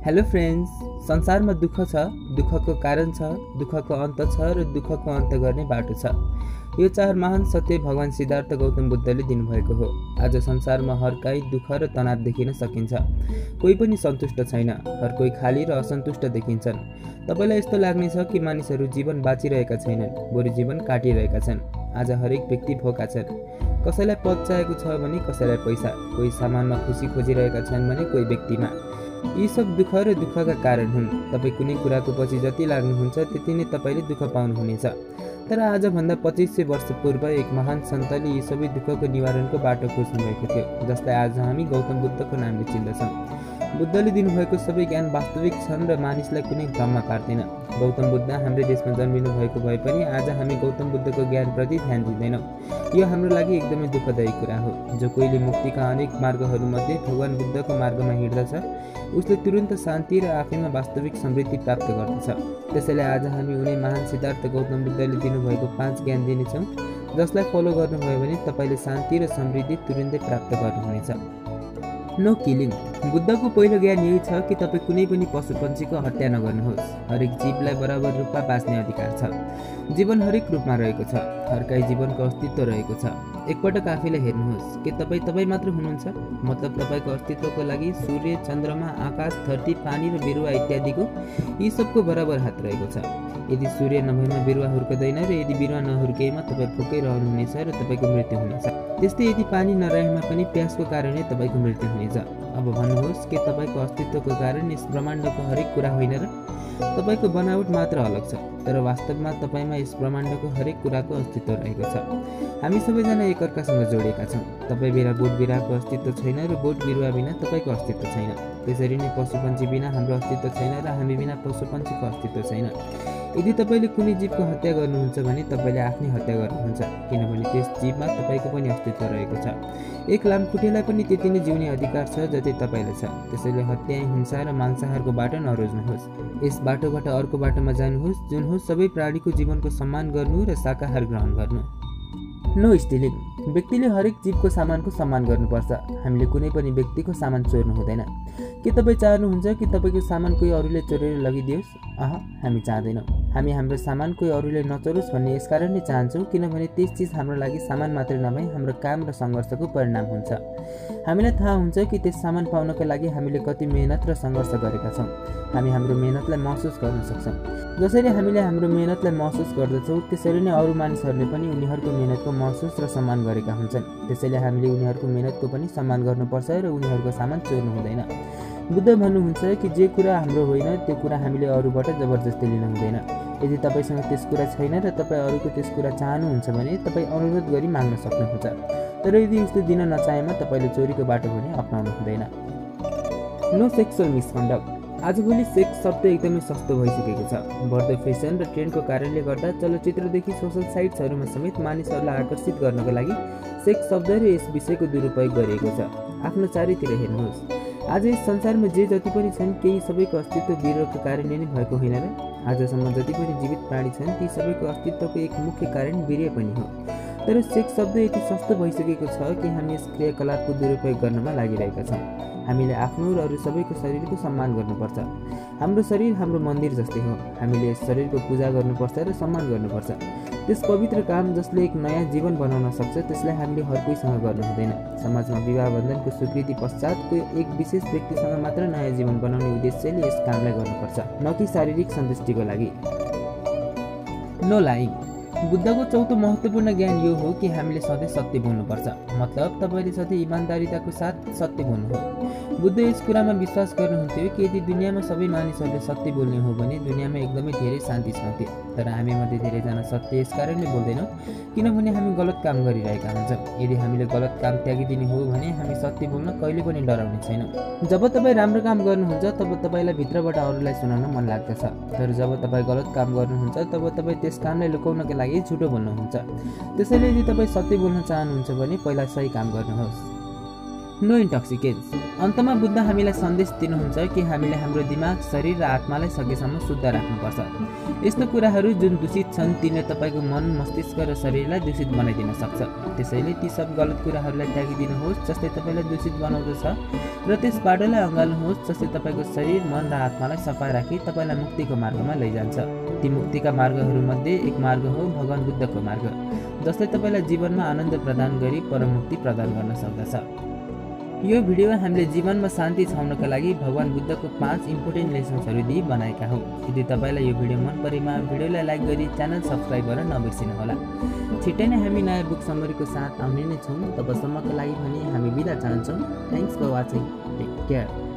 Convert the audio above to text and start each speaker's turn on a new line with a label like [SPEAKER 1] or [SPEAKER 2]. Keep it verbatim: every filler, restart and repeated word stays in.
[SPEAKER 1] Hello friends, संसारमा दुःख छ, दुःखको कारण छ, दुःखको अन्त छ र दुःखको अन्त गर्ने बाटो छ। यो चार महान सत्य भगवान सिद्धार्थ गौतम बुद्धले दिनुभएको हो। आज संसारमा हर काहीँ दुःख र तनाव देखिन सकिन्छ। कोही पनि सन्तुष्ट छैन, हर कोही खाली र असन्तुष्ट देखिन्छन्। तपाईलाई यस्तो लाग्नेछ कि मानिसहरू जीवन बाँचिरहेका छैनन्, बरु जीवन काटिरहेका छन्। आज हरेक व्यक्ति भोका छन्। कसैलाई पद चाहिएको छ भने कसैलाई पैसा, कोही सामानमा खुसी खोजिरहेका छन् भने कोही व्यक्तिमा। यी सब दुःख र दुःखका कारण हुन्। तपाईँ कुनै कुराको पछि जति लाग्नुहुन्छ त्यति नै तपाईँले दुःख पाउनुहुनेछ। तर आजभन्दा पच्चिस सय वर्ष पूर्व एक महान सन्तले यी सबै दुःखको निवारणको बाटो खोज्नुभएको थियो, जसलाई आज हामी गौतम बुद्धको नामले चिन्दछौँ। बुद्धले दिनुभएको सबै ज्ञान वास्तविक छन् र मानिसलाई कुनै भ्रममा पार्दैन। गौतम बुद्ध हाम्रो देशमा जन्मिनु भएको भए पनि आज हामी गौतम बुद्धको ज्ञानप्रति ध्यान दिँदैनौँ। यो हाम्रो लागि एकदमै दुःखदायी कुरा हो। जो कोहीले मुक्तिका अनेक मार्गहरूमध्ये भगवान बुद्धको मार्गमा हिँड्दछ उसले तुरुन्त शान्ति र आफैमा वास्तविक समृद्धि प्राप्त गर्दछ। त्यसैले आज हामी उनी महान सिद्धार्थ गौतम बुद्धले दिनुभएको पाँच ज्ञान दिनेछौँ, जसलाई फलो गर्नुभयो भने तपाईँले शान्ति र समृद्धि तुरुन्तै प्राप्त गर्नुहुनेछ। No killing. बुद्धको पहिलो ज्ञान यही छ कि तपाईँ कुनै पनि पशु पक्षीको हत्या नगर्नुहोस्। हरेक जीवलाई बराबर रूपमा बाँच्ने अधिकार छ। जीवन हरेक रूपमा रहेको छ, हर काहीँ जीवनको अस्तित्व रहेको छ। एकपटक आफैलाई हेर्नुहोस् कि तपाईँ तपाईँ मात्र हुनुहुन्छ, मतलब तपाईँको अस्तित्वको लागि सूर्य, चन्द्रमा, आकाश, धरती, पानी र बिरुवा इत्यादिको यी सबको बराबर हात रहेको छ। यदि सूर्य नभएमा बिरुवा हुर्कदैन र यदि बिरुवा नहुर्केमा तपाईँ भोकै रहनुहुनेछ र तपाईँको मृत्यु हुनेछ। त्यस्तै यदि पानी नरहेमा पनि प्यासको कारणले तपाईँको मृत्यु हुनेछ। अब भन्नुहोस् कि तपाईँको अस्तित्वको कारण यस ब्रह्माण्डको हरेक कुरा होइन र? तपाईँको बनावट मात्र अलग छ, तर वास्तवमा तपाईँमा यस ब्रह्माण्डको हरेक कुराको अस्तित्व रहेको छ। हामी सबैजना एकअर्कासँग जोडिएका छौँ। तपाईँ बिना बोट बिरुवाको अस्तित्व छैन र बोट बिरुवा बिना तपाईँको अस्तित्व छैन। त्यसरी नै पशुपन्छी बिना हाम्रो अस्तित्व छैन र हामी बिना पशुपन्छीको अस्तित्व छैन। यदि तपाईँले कुनै जीवको हत्या गर्नुहुन्छ भने तपाईँले आफ्नै हत्या गर्नुहुन्छ, किनभने त्यस जीवमा तपाईँको पनि अस्तित्व रहेको छ। एक लामखुट्टेलाई पनि त्यति नै जिउने अधिकार छ जति तपाईँलाई छ। त्यसैले हत्या, हिंसा र मांसाहारको बाटो नरोज्नुहोस्। यस बाटोबाट अर्को बाटोमा जानुहोस्, जुन हो सबै प्राणीको जीवनको सम्मान गर्नु र शाकाहार ग्रहण गर्नु। No stealing. व्यक्तिले हरेक जीवको सामानको सम्मान गर्नुपर्छ। हामीले कुनै पनि व्यक्तिको सामान चोर्नु हुँदैन। के तपाईँ चाहनुहुन्छ कि तपाईँको सामान कोही अरूले चोरेर लगिदियोस्? अह, हामी चाहदैनौँ। हामी हाम्रो सामान कोही अरूले नचोरोस् भन्ने यसकारण नै चाहन्छौँ किनभने त्यस चिज हाम्रो लागि सामान मात्रै नभई हाम्रो काम र सङ्घर्षको परिणाम हुन्छ। हामीलाई थाहा हुन्छ कि त्यस सामान पाउनको लागि हामीले कति मेहनत र सङ्घर्ष गरेका छौँ। हामी हाम्रो मेहनतलाई महसुस गर्न सक्छौँ। जसरी हामीले हाम्रो मेहनतलाई महसुस गर्दछौँ त्यसरी नै अरू मानिसहरूले पनि उनीहरूको मेहनतको महसुस र सम्मान गरेका हुन्छन्। त्यसैले हामीले उनीहरूको मेहनतको पनि सम्मान गर्नुपर्छ र उनीहरूको सामान चोर्नु हुँदैन। बुद्ध भन्नुहुन्छ कि जे कुरा हाम्रो होइन त्यो कुरा हामीले अरूबाट जबरजस्ती लिनु हुँदैन। यदि तपाईँसँग त्यस कुरा छैन र तपाईँ अरूको त्यस कुरा चाहनुहुन्छ भने तपाईँ अनुरोध गरी माग्न सक्नुहुन्छ, तर यदि यस्तो दिन नचाहेमा तपाईँले चोरीको बाटो भने अपनाउनु हुँदैन। No sexual misconduct. आजभोलि सेक्स शब्द एकदमै सस्तो भइसकेको छ। बढ्दो फेसन र ट्रेन्डको कारणले गर्दा चलचित्रदेखि सोसल साइट्सहरूमा समेत मानिसहरूलाई आकर्षित गर्नको लागि सेक्स शब्द र यस विषयको दुरुपयोग गरिएको छ। आफ्नो चारैतिर हेर्नुहोस्। आज यस संसारमा जे जति पनि छन् केही सबैको अस्तित्व वीरको कारणले नै भएको होइन र? आजसम्म जति पनि जीवित प्राणी छन् ती सबैको अस्तित्वको एक मुख्य कारण वीर्य पनि हो। तर सेक्स शब्द यति सस्तो भइसकेको छ कि हामी यस क्रियाकलापको दुरुपयोग गर्नमा लागिरहेका छौँ। हामीले आफ्नो र अरू सबैको शरीरको सम्मान गर्नुपर्छ। हाम्रो शरीर हाम्रो मन्दिर जस्तै हो। हामीले यस शरीरको पूजा गर्नुपर्छ र सम्मान गर्नुपर्छ। त्यस पवित्र काम जसले एक नयाँ जीवन बनाउन सक्छ त्यसलाई हामीले हर कोहीसँग गर्नु हुँदैन। समाजमा विवाह बन्धनको स्वीकृति पश्चात कोही एक विशेष व्यक्तिसँग मात्र नयाँ जीवन बनाउने उद्देश्यले यस कामलाई गर्नुपर्छ, न कि शारीरिक सन्तुष्टिको लागि। No lying. बुद्धको चौथो महत्त्वपूर्ण ज्ञान यो हो कि हामीले सधैँ सत्य बोल्नुपर्छ। मतलब तपाईँले सधैँ इमान्दारिताको साथ सत्य बोल्नु हो। बुद्ध यस कुरामा विश्वास गर्नुहुन्थ्यो कि यदि दुनियाँमा सबै मानिसहरूले सत्य बोल्ने हो भने दुनियाँमा एकदमै धेरै शान्ति छाउँथ्यो। तर हामीमध्ये धेरैजना सत्य यस कारणले बोल्दैनौँ किनभने हामी गलत काम गरिरहेका हुन्छौँ। यदि हामीले गलत काम त्यागिदिने हो भने हामी सत्य बोल्न कहिले पनि डराउने छैनौँ। जब तपाईँ राम्रो काम गर्नुहुन्छ तब तपाईँलाई भित्रबाट अरूलाई सुनाउन मन लाग्दछ, तर जब तपाईँ गलत काम गर्नुहुन्छ तब तपाईँ त्यस कामलाई लुकाउनका लागि झुटो बोल्नुहुन्छ। त्यसैले यदि तपाईँ सत्य बोल्न चाहनुहुन्छ भने पहिला सही काम गर्नुहोस्। No intoxicants. अन्तमा बुद्ध हामीलाई सन्देश दिनुहुन्छ कि हामीले हाम्रो दिमाग, शरीर र आत्मालाई सकेसम्म शुद्ध राख्नुपर्छ। यस्तो कुराहरू जुन दूषित छन् तिनले तपाईँको मन, मस्तिष्क र शरीरलाई दूषित बनाइदिन सक्छ। त्यसैले ती सब गलत कुराहरूलाई त्यागिदिनुहोस् जसले तपाईँलाई दूषित बनाउँदछ र त्यस बाटोलाई अँगाल्नुहोस् जसले तपाईँको शरीर, मन र आत्मालाई सफा राखी तपाईँलाई मुक्तिको मार्गमा लैजान्छ। ती मुक्तिका मार्गहरूमध्ये एक मार्ग हो भगवान बुद्धको मार्ग, जसले तपाईँलाई जीवनमा आनन्द प्रदान गरी परमुक्ति प्रदान गर्न सक्दछ। यो भिडियो हामीले जीवनमा शान्ति छाउनका लागि भगवान बुद्धको पाँच इम्पोर्टेन्ट लेसन्सहरू दिई बनाएका हौँ। यदि तपाईँलाई यो भिडियो मन परेमा भिडियोलाई लाइक गरी च्यानल सब्सक्राइब गर्न नबिर्सिनुहोला। छिट्टै नै हामी नयाँ बुक समरीको साथ आउने नै छौँ। तबसम्मको लागि भने हामी बिदा चाहन्छौँ। Thanks for watching. Take care.